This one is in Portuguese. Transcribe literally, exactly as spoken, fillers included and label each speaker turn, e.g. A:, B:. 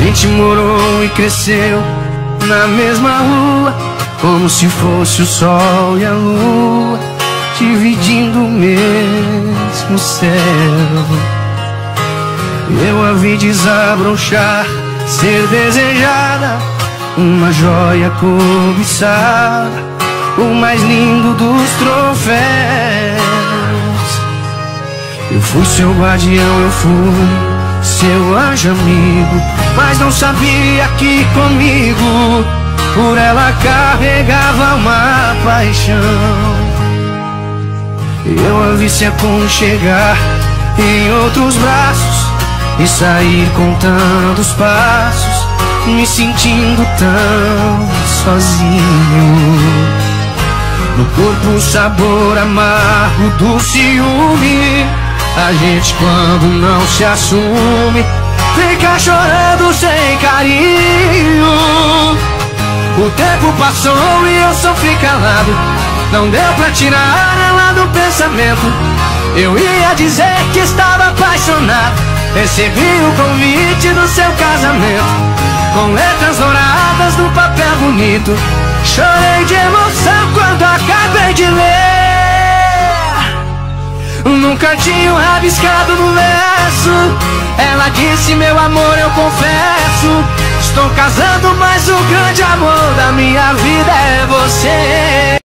A: gente morou e cresceu na mesma rua, como se fosse o sol e a lua dividindo o mesmo céu. Eu a vi desabrochar, ser desejada, uma joia cobiçada, o mais lindo dos troféus. Eu fui seu guardião, eu fui seu anjo amigo, mas não sabia que comigo por ela carregava uma paixão. Eu a vi se aconchegar em outros braços e sair contando os passos, me sentindo tão sozinho. No corpo um sabor amargo do ciúme. A gente quando não se assume fica chorando sem carinho. O tempo passou e eu sofri calado, não deu pra tirar ela do pensamento. Eu ia dizer que estava apaixonado, recebi o convite do seu casamento, com letras douradas no papel bonito. Chorei de emoção quando acabei de ler. Num cantinho rabiscado no verso, ela disse: meu amor, eu confesso, estou casando, mas o grande amor da minha vida é você.